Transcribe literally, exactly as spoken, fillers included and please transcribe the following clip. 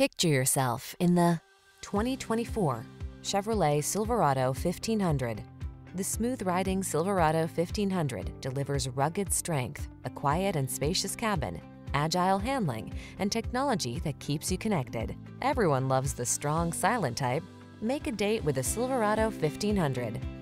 Picture yourself in the twenty twenty-four Chevrolet Silverado fifteen hundred. The smooth-riding Silverado fifteen hundred delivers rugged strength, a quiet and spacious cabin, agile handling, and technology that keeps you connected. Everyone loves the strong, silent type. Make a date with a Silverado fifteen hundred.